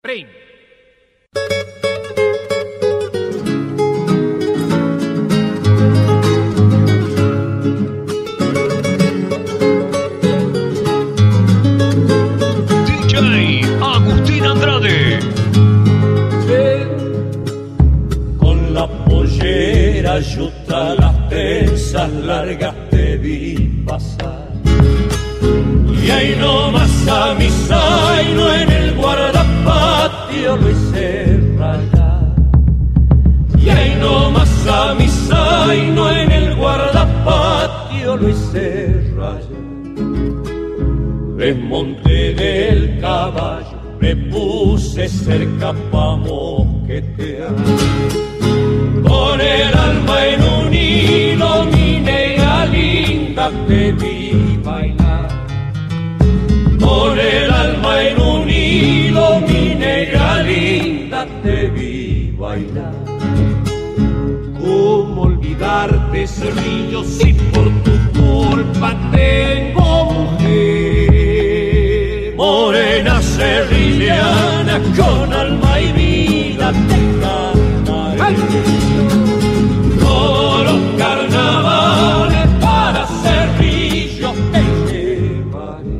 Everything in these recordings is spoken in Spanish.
Prim. DJ Agustín Andrade. Con la pollera yuta, las trenzas largas te vi pasar. Y ahí nomás a mi zaino en el guardapatio lo hice rayar. Y ahí nomás a mi zaino en el guardapatio lo hice rayar. Desmonté del caballo, me puse cerca pa' mosquetear. Con el alma en un hilo, mi negra linda, te vi bailar. Con el alma en un hilo, mi negra linda, te vi bailar. ¿Cómo olvidarte, Cerrillo, si por tu culpa tengo mujer? Morena cerrillana, con alma y vida te cantaré. Todos los carnavales para Cerrillo te llevaré.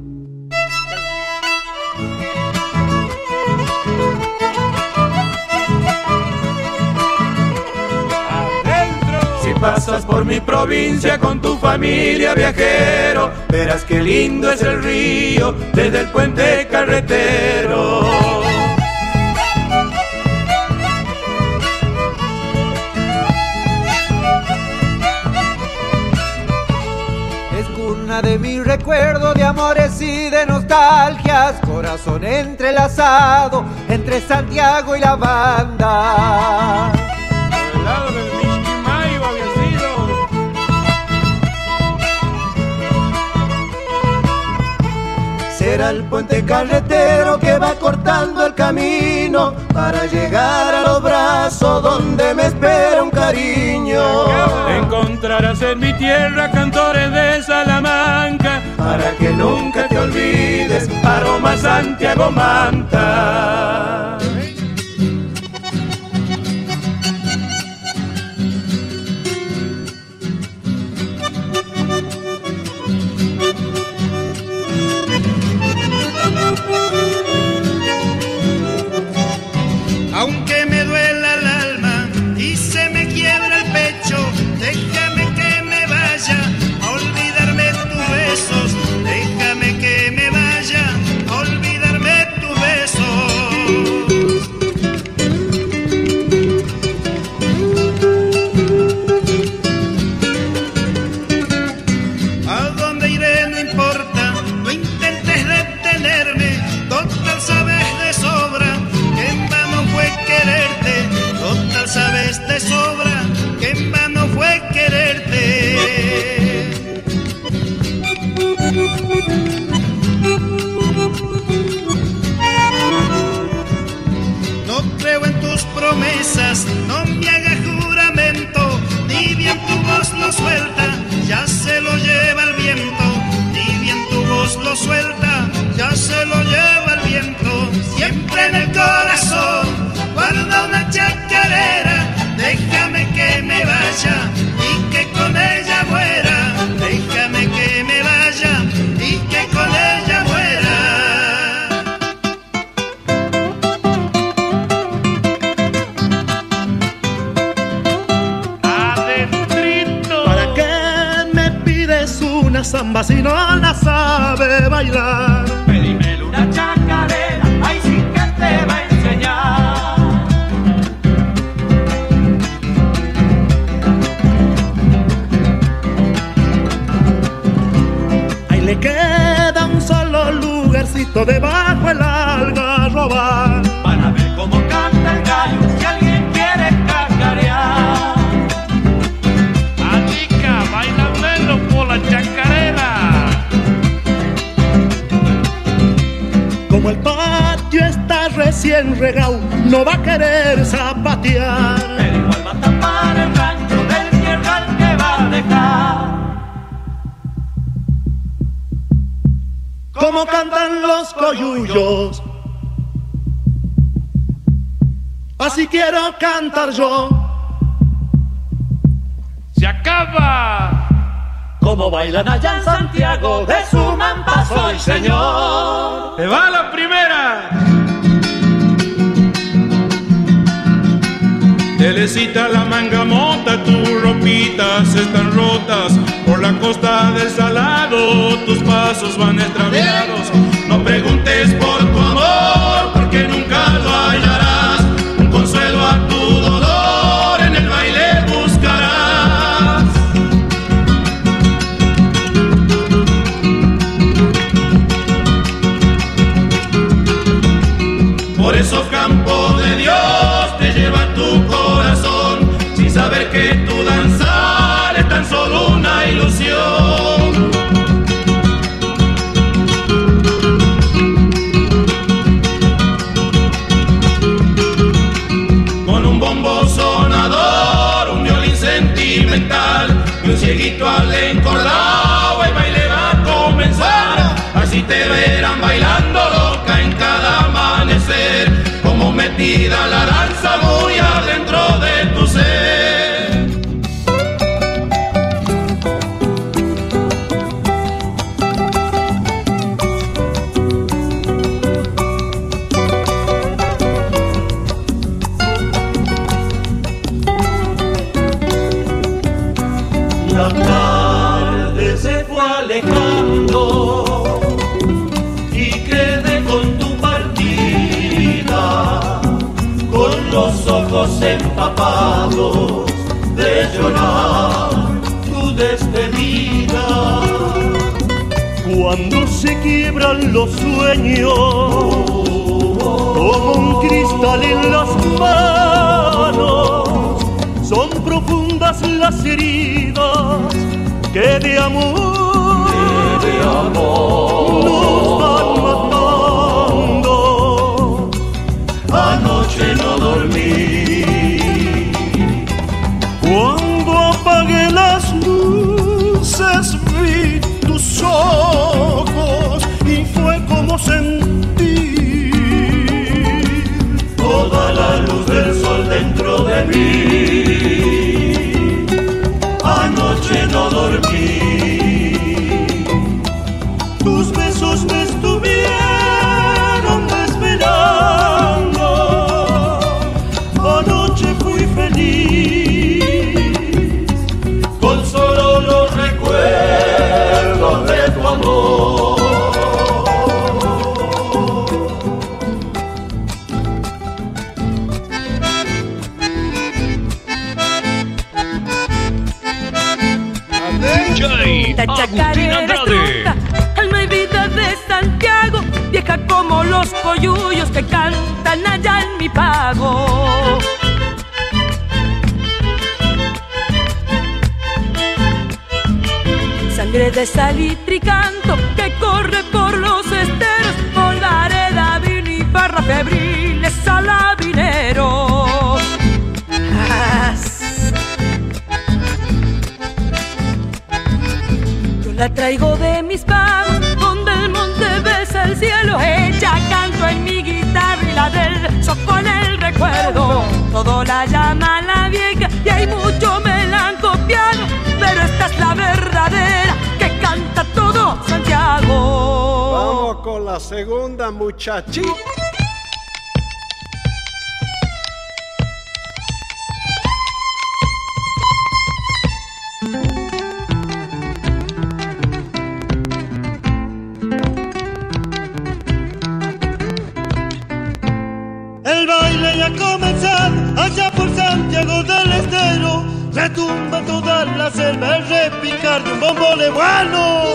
Si pasas por mi provincia con tu familia, viajero, verás qué lindo es el río desde el puente carretero. Es cuna de mi recuerdo de amores y de nostalgias, corazón entrelazado entre Santiago y la banda. Al lado del Mishquimayo había sido. Será el puente carretero que va cortando el camino para llegar a los brazos donde me espera un cariño. Encontrarás en mi tierra cantores de Salamanca para que nunca te olvides, aroma Santiago Manta. Aunque me duela el alma y se me quiebra el pecho, déjame que me vaya a olvidarme tus besos. Déjame que me vaya a olvidarme tus besos. A dónde iré no importa, no intentes detenerme, total sabes de sobra que en vano fue quererte, total sabes de sobra que en vano fue quererte. No creo en tus promesas, no me hagas juramento, ni bien tu voz lo suelta, ya se lo lleva el viento, ni bien tu voz lo suelta, ya se lo lleva el viento. Siempre en el corazón guarda una chacarera, déjame que me vaya y que con ella muera. Déjame que me vaya y que con ella muera. Adentrito. ¿Para qué me pides una samba si no la sabe bailar? Pedímelo una chacarera, ay sí que te va a enseñar. Ahí le queda un solo lugarcito debajo el algarroba. Para ver cómo canta el gallo, si alguien quiere cacarear. Anica, bailando por la chacarera. Como el patio está recién regado, no va a querer zapatear. Pero igual va a tapar el rancho del tierral que va a dejar. Como cantan los coyullos, así quiero cantar yo. ¡Se acaba! Como bailan allá en Santiago, de su mampa soy señor. ¡Te va la primera! Telecita la manga mota, tus ropitas están rotas. Por la costa del Salado, tus pasos van extraviados. No preguntes por tu amor, porque nunca lo hallarás. Un consuelo a tu dolor, en el baile buscarás. Por esos campos de Dios te lleva tu corazón, sin saber que tu danzar es tan solo una ilusión. Con un bombo sonador, un violín sentimental y un cieguito al encordado, el baile va a comenzar. Así te verán bailando loca en cada amanecer, como metida la danza muy adentro de tu ser. La tarde se fue alejando y quedé con tu partida, con los ojos empapados de llorar tu despedida. Cuando se quiebran los sueños, como un cristal en las manos, son profundas las heridas que de amor, nos van matando. Anoche no dormí. Cuando apagué las luces vi tus ojos y fue como sentir toda la luz del sol dentro de mí. Anoche no dormí. Tus besos me estuvieron esperando. Anoche fui feliz con solo los recuerdos de tu amor. La chacarera es trunca, alma y vida de Santiago, vieja como los coyullos que cantan allá en mi pago. Sangre de salitre y canto que corre por los esteros, por la arena, vino y barra febriles salavineros. La traigo de mis pagos, donde el monte besa el cielo. Ella canto en mi guitarra y la del soco en el recuerdo. Todo la llama la vieja y hay mucho melancopiano, pero esta es la verdadera que canta todo Santiago. Vamos con la segunda, muchachita. El baile ya ha comenzado allá por Santiago del Estero. Retumba toda la selva el repicar de un bombo leguano.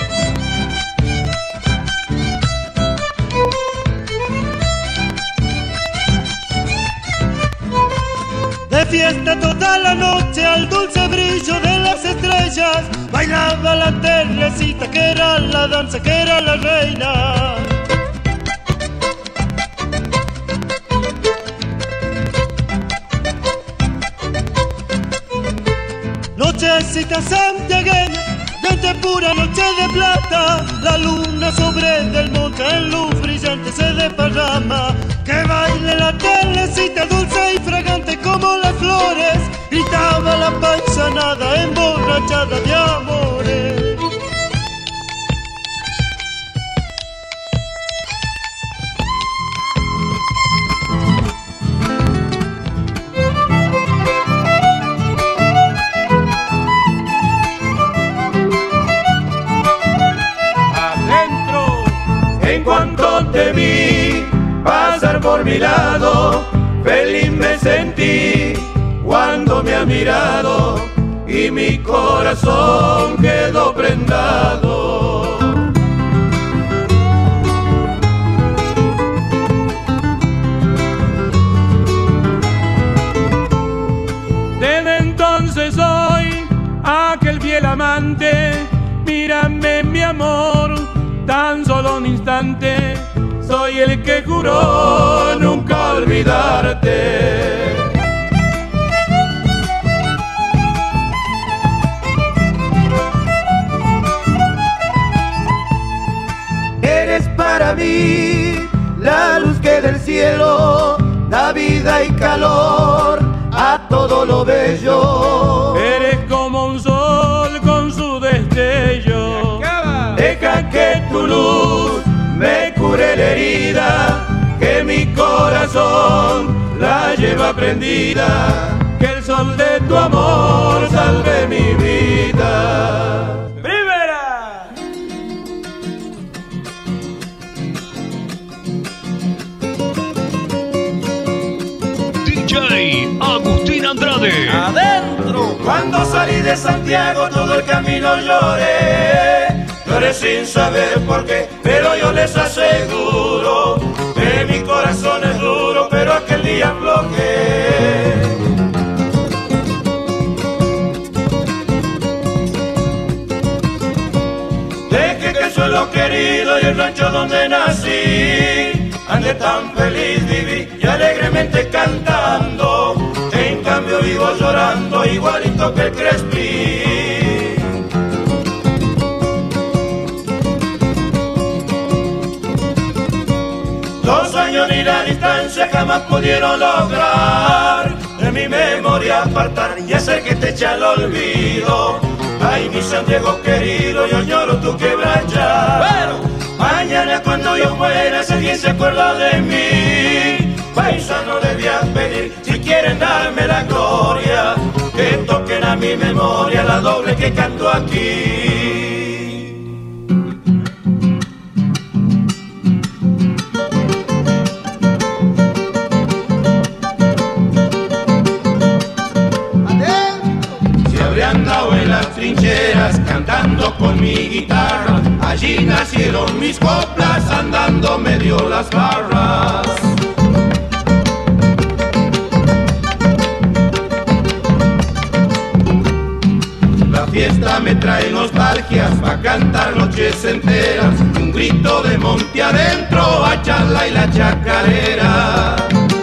De fiesta toda la noche al dulce brillo de las estrellas, bailaba la Teresita que era la danza, que era la reina. Nochecita santiagueña, de pura noche de plata, la luna sobre del monte en luz brillante se desparrama. Que baile la la tardecita dulce y fragante como las flores, gritaba la paisanada emborrachada de amores. En cuanto te vi pasar por mi lado, feliz me sentí cuando me ha mirado y mi corazón quedó prendado. Desde entonces soy aquel fiel amante, mírame mi amor, tan solo un instante, soy el que juró nunca olvidarte. Eres para mí la luz que del cielo da vida y calor a todo lo bello. Eres como un sol con su destello. Deja que tu luz me cure la herida, que mi corazón la lleva prendida, que el sol de tu amor salve mi vida. ¡Primera! DJ Agustín Andrade. ¡Adentro! Cuando salí de Santiago todo el camino lloré, lloré sin saber por qué, pero yo les aseguro que mi corazón es duro, pero aquel día aflojé. 'Soy lo querido y el rancho donde nací, andé tan feliz, viví y alegremente cantando, en cambio vivo llorando igualito que el Crespi. 2 años ni la distancia jamás pudieron lograr de mi memoria apartar y hacer que te eche al olvido. Ay, mi Santiago querido, yo añoro tu quebracha. Pero mañana cuando yo muera, si alguien se acuerda de mí, paisano debía pedir, si quieren darme la gloria, que toquen a mi memoria la doble que canto aquí. Trincheras cantando con mi guitarra, allí nacieron mis coplas, andando medio las barras. La fiesta me trae nostalgias pa' cantar noches enteras, y un grito de monte adentro a charla y la chacarera.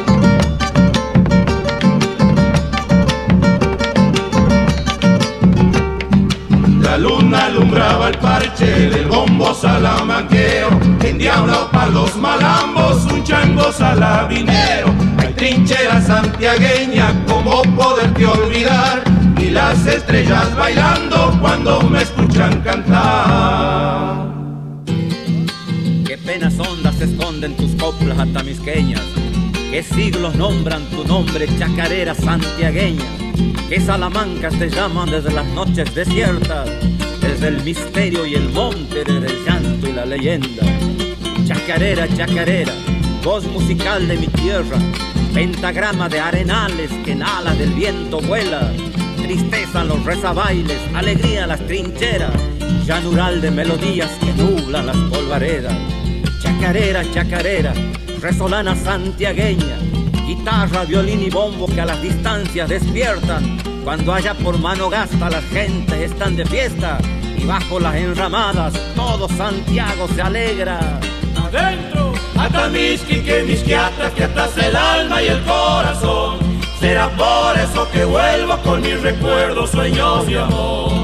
La luna alumbraba el parche del bombo salamanquero, endiablado pa' los malambos, un chango salabinero. Hay trinchera santiagueña, ¿cómo poderte olvidar? Y las estrellas bailando cuando me escuchan cantar. Qué penas hondas se esconden tus coplas atamisqueñas, qué siglos nombran tu nombre, chacarera santiagueña. Que Salamancas te llaman desde las noches desiertas, desde el misterio y el monte, desde el llanto y la leyenda. Chacarera, chacarera, voz musical de mi tierra, pentagrama de arenales que en alas del viento vuela. Tristeza en los rezabailes, alegría en las trincheras, llanural de melodías que nublan las polvaredas. Chacarera, chacarera, resolana santiagueña, guitarra, violín y bombo que a las distancias despiertan. Cuando allá por Manogasta las gentes están de fiesta y bajo las enramadas todo Santiago se alegra. ¡Adentro! Atamisqui que misquiata, que atas el alma y el corazón. Será por eso que vuelvo con mis recuerdos, sueños y amor.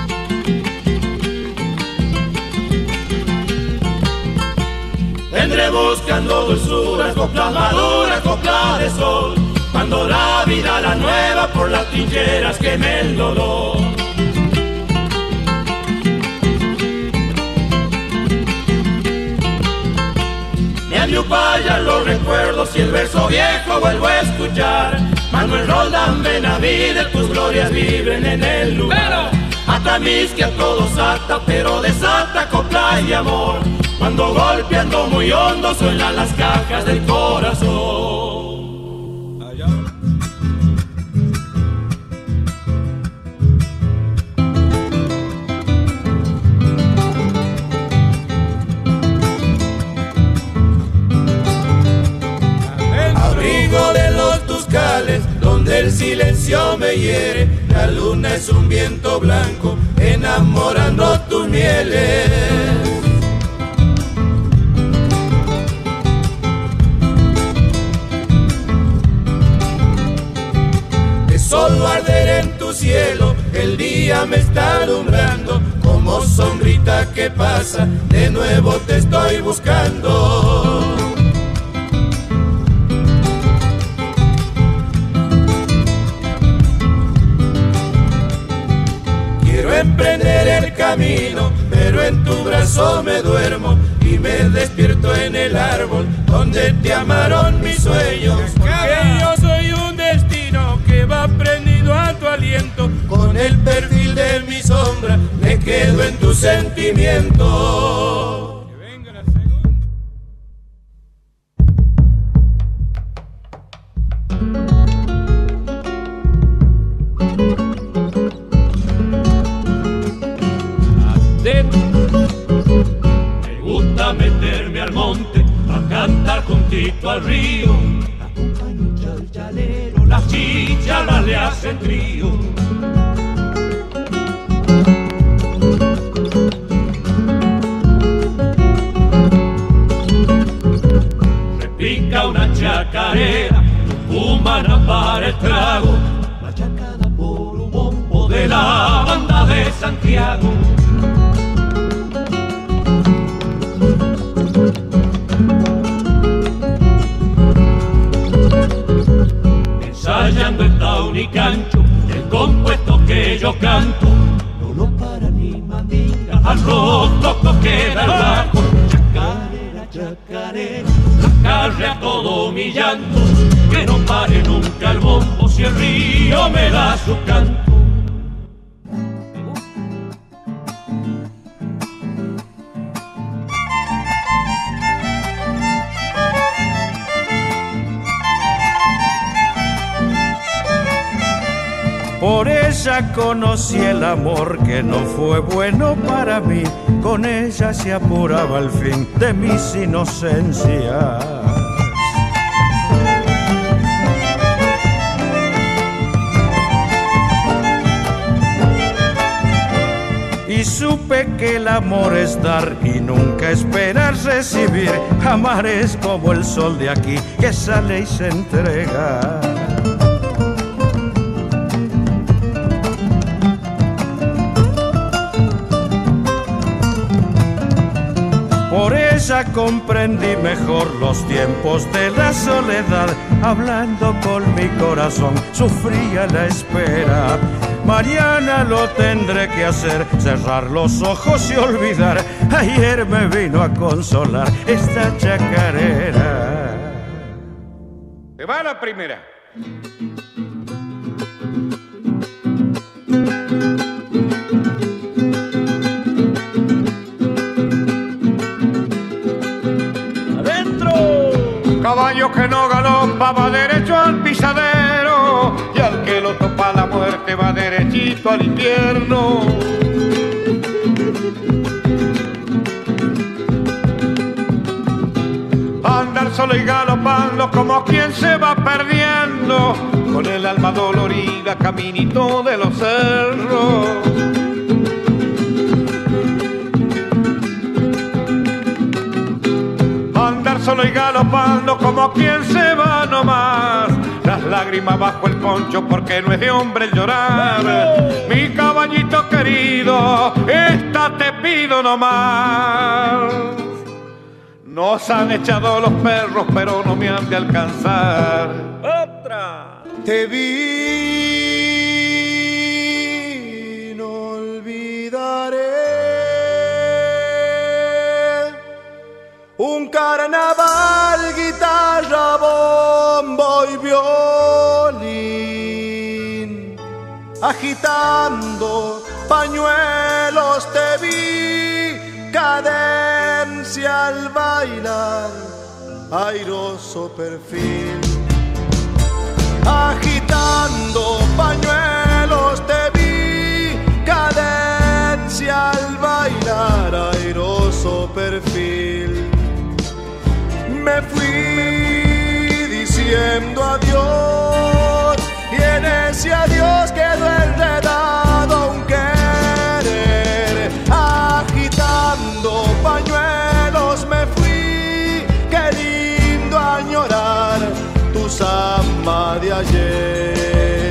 Tendré buscando dulzuras, coplas maduras, coplas de sol. Cuando la vida la nueva por las trincheras queme el dolor. Me aviupallan los recuerdos y el verso viejo vuelvo a escuchar. Manuel Roldán, Benavides, tus glorias viven en el lugar. Ata mis que a todos ata, pero desata copla y amor. Cuando golpeando muy hondo suenan las cajas del corazón. Abrigo de los tuscales, donde el silencio me hiere. La luna es un viento blanco, enamorando tus mieles. De solo arder en tu cielo, el día me está alumbrando. Como sombrita que pasa, de nuevo te estoy buscando. Emprender el camino, pero en tu brazo me duermo y me despierto en el árbol donde te amaron mis sueños. Porque yo soy un destino que va prendido a tu aliento. Con el perfil de mi sombra me quedo en tu sentimiento. Que venga la segunda. Me gusta meterme al monte a cantar juntito al río. Acompaño un chalchalero, las chícharas le hacen trío. Repica una chacarera, humana para el trago, machacada por un bombo de la banda de Santiago. Ensayando el taunicancho, el compuesto que yo canto, no lo para ni mandinga, al rotoco queda el bajo. Chacarera, chacarera, acarre a todo mi llanto, que no pare nunca el bombo si el río me da su canto. Por ella conocí el amor que no fue bueno para mí. Con ella se apuraba el fin de mis inocencias. Y supe que el amor es dar y nunca esperar recibir. Amar es como el sol de aquí que sale y se entrega. Por ella comprendí mejor los tiempos de la soledad. Hablando con mi corazón, sufría la espera. Mañana lo tendré que hacer, cerrar los ojos y olvidar. Ayer me vino a consolar esta chacarera. Se va la primera. Caballo que no galopa va derecho al pisadero, y al que lo topa la muerte va derechito al infierno. Andar solo y galopando como quien se va perdiendo, con el alma dolorida caminito de los cerros. Solo y galopando como quien se va nomás, las lágrimas bajo el poncho porque no es de hombre el llorar. Mi caballito querido, esta te pido nomás. Nos han echado los perros, pero no me han de alcanzar. ¡Otra! Te vi, no olvidaré un carnaval, guitarra, bombo y violín, agitando pañuelos te vi, cadencia al bailar, airoso perfil. Agitando pañuelos te vi, cadencia al bailar, airoso perfil. Me fui diciendo adiós y en ese adiós quedó enredado un querer. Agitando pañuelos me fui, qué lindo añorar tu samba de ayer.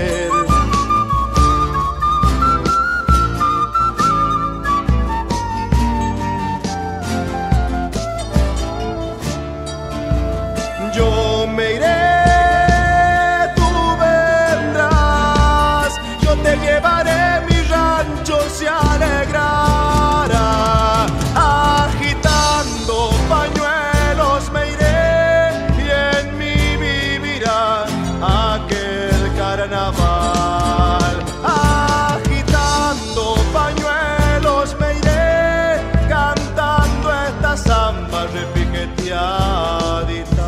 Yo me iré, tú vendrás, yo te llevaré, mi rancho se alegrará. Agitando pañuelos me iré y en mí vivirá aquel carnaval. Agitando pañuelos me iré, cantando esta samba repiqueteadita.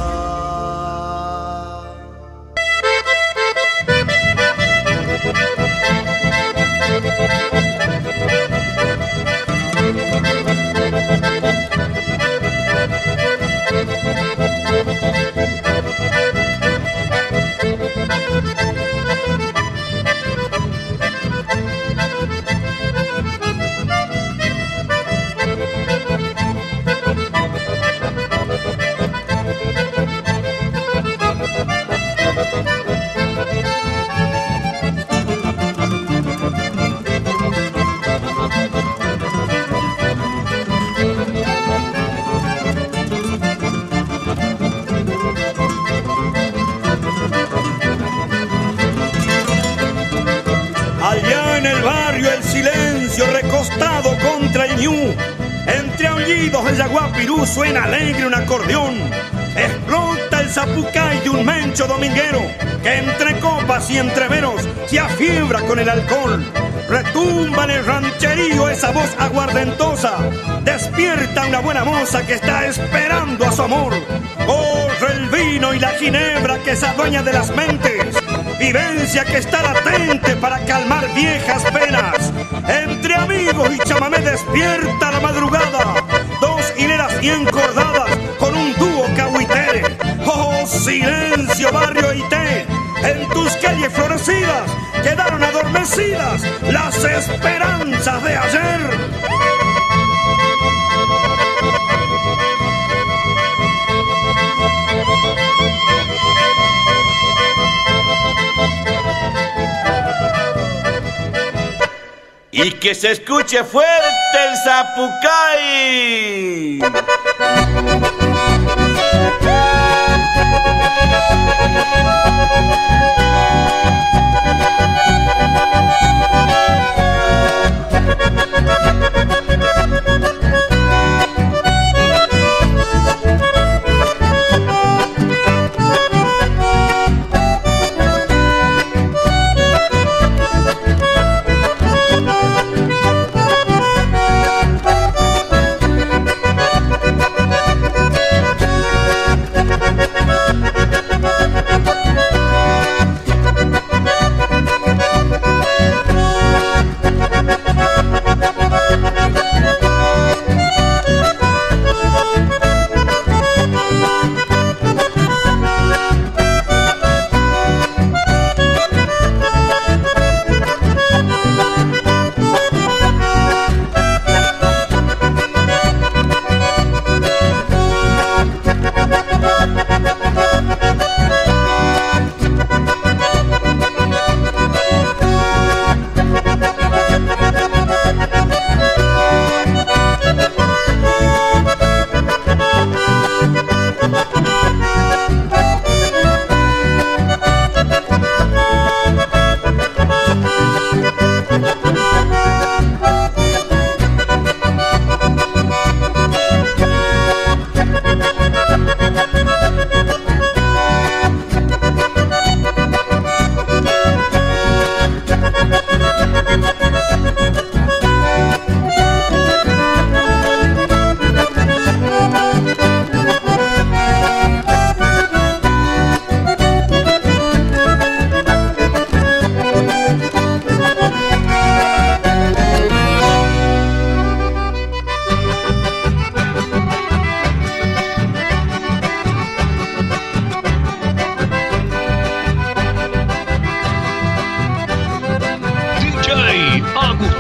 Allá en el barrio el silencio recostado contra el ñu. Entre aullidos el yaguapirú suena alegre un acordeón. Explota el zapucay de un mencho dominguero que entre copas y entreveros se afiebra con el alcohol. Retumba en el rancherío esa voz aguardentosa. Despierta una buena moza que está esperando a su amor. Corre el vino y la ginebra que se adueña de las mentes. Vivencia que está latente para calmar viejas penas. Entre amigos y chamamé despierta la madrugada. Dos hileras bien cordadas con un dúo cahuitere. Oh, silencio, barrio Ité. En tus calles florecidas quedaron adormecidas las esperanzas de ayer. Y que se escuche fuerte el zapucay.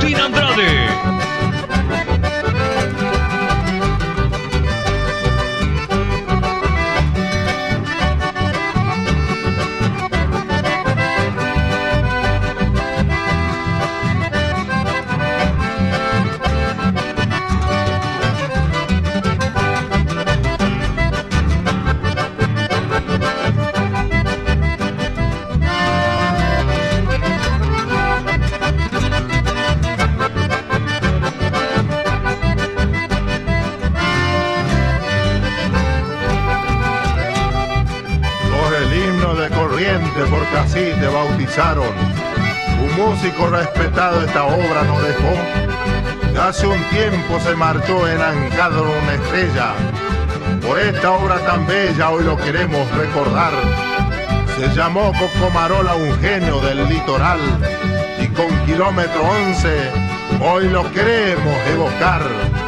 Agustín Andrade. Porque así te bautizaron. Un músico respetado esta obra nos dejó. Hace un tiempo se marchó en Ancadro una estrella. Por esta obra tan bella hoy lo queremos recordar. Se llamó Cocomarola, un genio del litoral. Y con kilómetro 11 hoy lo queremos evocar.